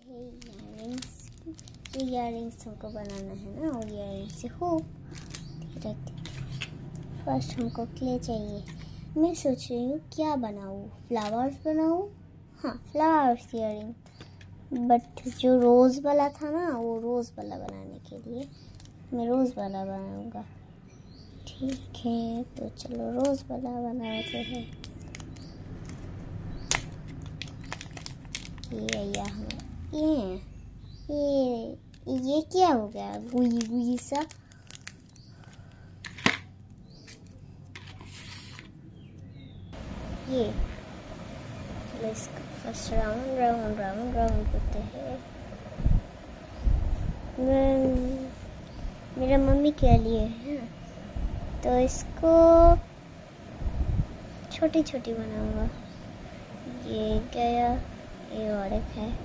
है इयररिंग्स। जो इयररिंग्स हमको बनाना है ना, वो इयररिंग्स से हो रख। फर्स्ट हमको क्ले चाहिए। मैं सोच रही हूँ क्या बनाऊँ, फ्लावर्स बनाऊँ। हाँ, फ्लावर्स इयररिंग। बट जो रोज़ वाला था ना, वो रोज़ वाला बनाने के लिए मैं रोज़ वाला बनाऊँगा। ठीक है, तो चलो रोज़ वाला बनाते हैं। ये क्या हो गया, गुई गुई सा। ये चलो इसका first round round round round करते हैं। मेरा मम्मी के लिए है, तो इसको छोटी छोटी बनाऊंगा। ये गया, ये और एक है।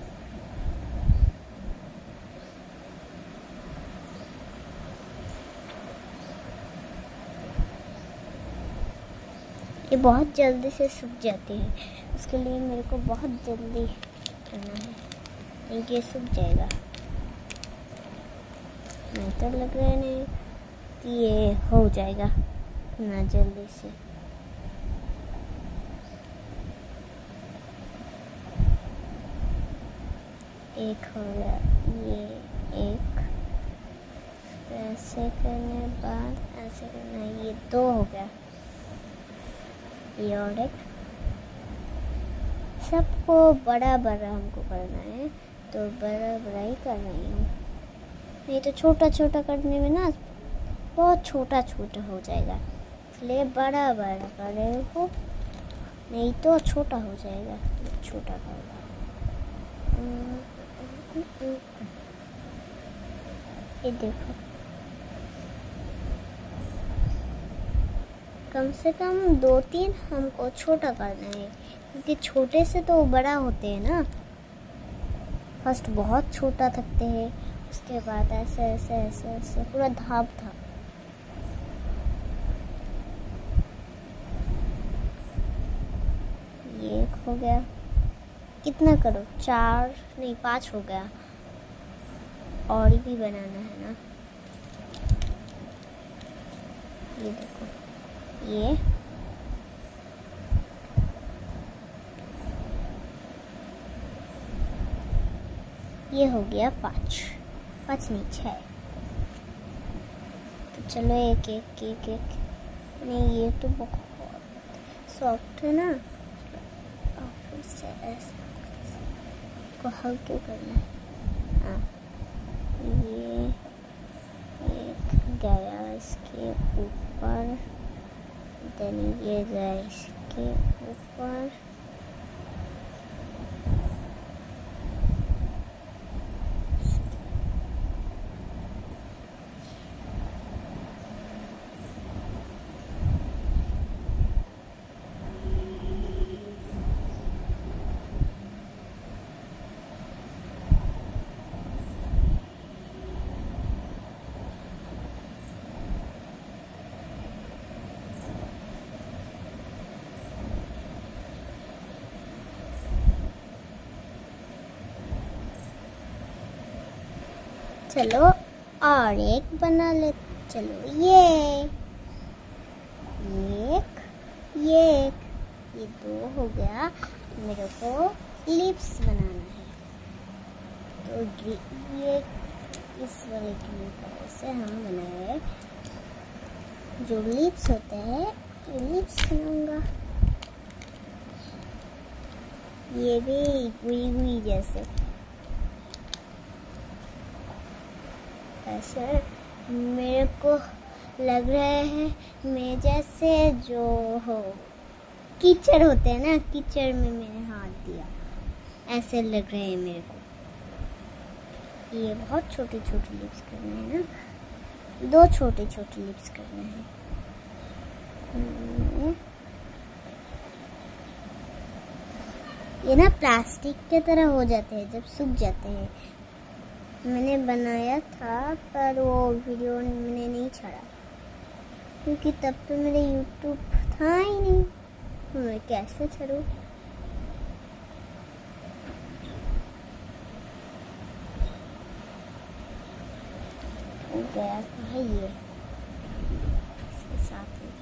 ये बहुत जल्दी से सूख जाती है, उसके लिए मेरे को बहुत जल्दी करना है, क्योंकि ये सूख जाएगा। नहीं तो लग रहा है नहीं कि ये हो जाएगा ना जल्दी से। एक हो गया, ये एक। ऐसे करने बाद ऐसे करना, ये दो हो गया। ये और एक। सबको बड़ा बड़ा हमको करना है, तो बड़ा बड़ा ही कर रही हूँ। नहीं तो छोटा छोटा करने में ना बहुत छोटा छोटा हो जाएगा, इसलिए बड़ा बड़ा कर रही हूँ, नहीं तो छोटा हो जाएगा। छोटा होगा। ये देखो, कम से कम 2-3 हमको छोटा करना है, क्योंकि छोटे से तो बड़ा होते हैं ना। फर्स्ट बहुत छोटा थकते हैं, उसके बाद ऐसे ऐसे ऐसे ऐसे पूरा धाप था। ये एक हो गया। कितना करो, 4 नहीं 5 हो गया। और भी बनाना है ना। ये देखो, ये हो गया 5 नहीं 6। तो चलो एक एक एक एक। नहीं, ये तो बहुत सॉफ्ट है ना, फिर से ऐसे को हल्के करना है। हाँ, ये एक गया इसके ऊपर, देन ये गया इसके ऊपर। चलो और एक बना ले। चलो ये एक, ये 2 हो गया। मेरे को लिप्स बनाना है, तो ये इस वाले ग्रीन कलर से हम बनाए जो लिप्स होते हैं, ये लिप्स बनाऊंगा। ये भी गुई गुई जैसे ऐसे मेरे को लग रहे हैं मैं जैसे जो हो कीचड़ होते हैं ना, कीचड़ में मैंने हाथ दिया, ऐसे लग रहे हैं मेरे को। ये बहुत छोटी छोटी लिप्स करने हैं ना, 2 छोटे छोटे लिप्स करने हैं। ये ना प्लास्टिक के तरह हो जाते हैं जब सूख जाते हैं। मैंने बनाया था, पर वो वीडियो मैंने नहीं छाड़ा, क्योंकि तब तो मेरे YouTube था ही नहीं, मैं कैसे छाड़ूं। गया है ये इसके साथ ही।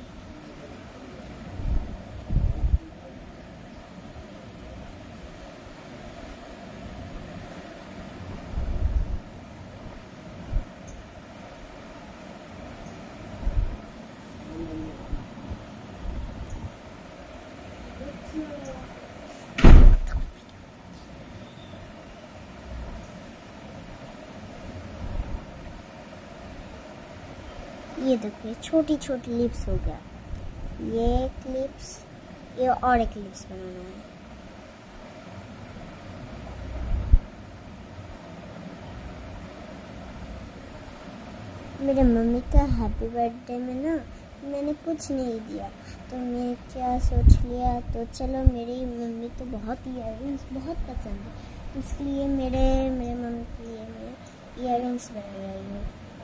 ये देखिए छोटी छोटी लिप्स हो गया। ये एक लिप्स, ये और एक लिप्स बनाना है। मेरे मम्मी का हैप्पी बर्थडे में ना मैंने कुछ नहीं दिया, तो मैं क्या सोच लिया, तो चलो मेरी मम्मी तो बहुत इयररिंग्स बहुत पसंद है, इसलिए मेरे मम्मी के लिए मैं इयररिंग्स बना रही हूँ।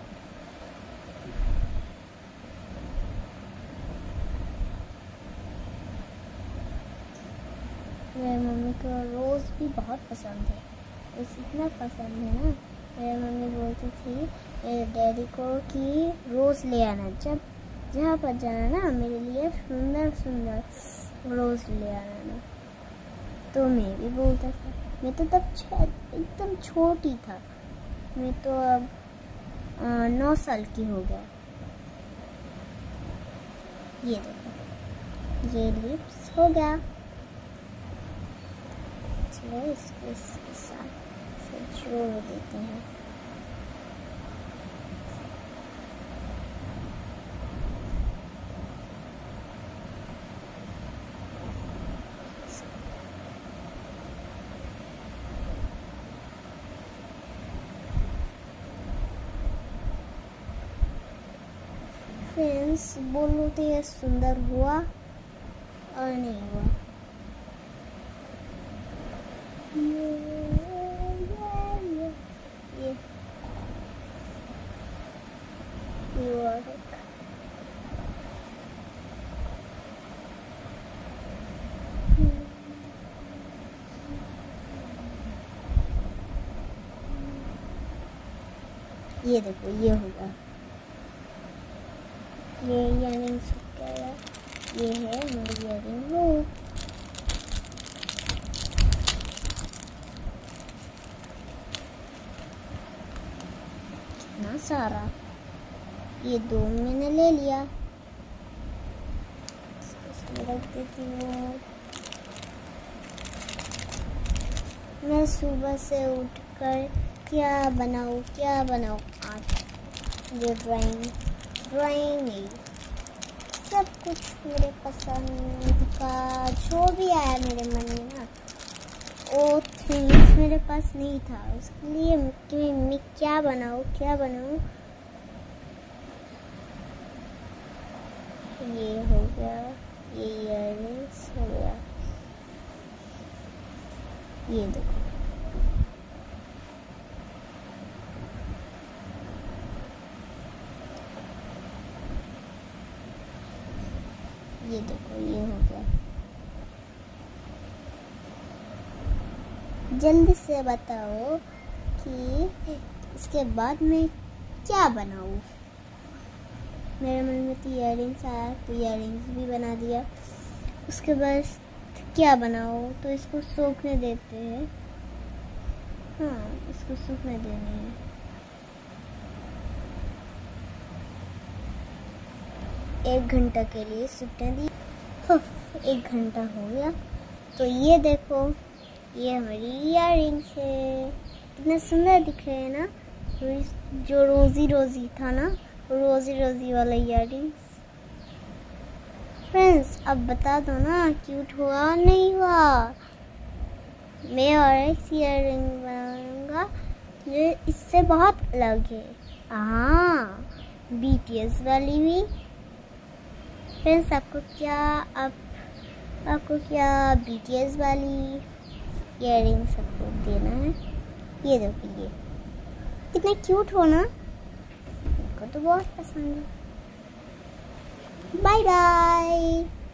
मेरे मम्मी को रोज़ भी बहुत पसंद है, बस इतना पसंद है ना, मेरी मम्मी बोलती थी मेरे डैडी को कि रोज़ ले आना, जब जहाँ पर जाना ना मेरे लिए सुंदर सुंदर रोज़ ले आना ना। तो मैं भी बोलता था, मैं तो तब एकदम छोटी था, मैं तो अब 9 साल की हो गया। ये देखो ये लिप्स हो गया। चलो इसके साथ जोड़ देते हैं। फ्रेंड्स बोलो तो ये सुंदर हुआ और नहीं हुआ। ये देखो ये होगा, ये इयररिंग्स क्या, ये है मेरी इयररिंग वो। कितना सारा, ये 2 मैंने ले लिया, इसको रख देती हूँ। मैं सुबह से उठकर क्या बनाऊँ आज, ये ड्राइंग नहीं, सब कुछ मेरे पसंद का जो भी आया मेरे मन में ना, वो थिंग्स मेरे पास नहीं था, उसके लिए मैं क्या बनाऊँ। ये हो गया, ये इयररिंग्स हो गया, ये देखो ये देखो ये हो गया। जल्दी से बताओ कि इसके बाद मैं क्या बनाऊँ। मेरे मन में तो इयररिंग्स आया, तो इयररिंग्स भी बना दिया। उसके बाद क्या बनाऊँ, तो इसको सूखने देते हैं। हाँ इसको सूखने देने हैं। एक घंटा के लिए सूखने दी। 1 घंटा हो गया। तो ये देखो ये हमारी इयररिंग्स है, कितना सुंदर दिख रहे हैं ना। जो रोजी रोजी था ना, रोजी वाला इयररिंग्स। फ्रेंड्स अब बता दो ना क्यूट हुआ नहीं हुआ। मैं और एक इयररिंग बनाऊंगा जो इससे बहुत अलग है। हाँ BTS वाली भी। फ्रेंड्स आपको क्या BTS वाली इयररिंग सबको देना है। ये देखो ये कितना क्यूट हो ना, मेरे को तो बहुत पसंद है। Bye bye.